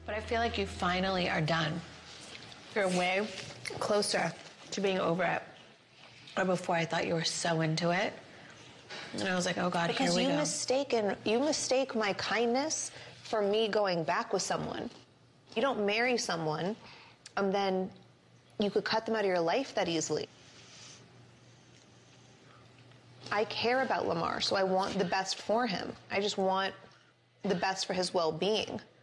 But I feel like you finally are done. You're way closer to being over it. Or before, I thought you were so into it. And I was like, oh God, because here we go. You mistake my kindness for me going back with someone. You don't marry someone, and then you could cut them out of your life that easily. I care about Lamar, so I want the best for him. I just want the best for his well-being.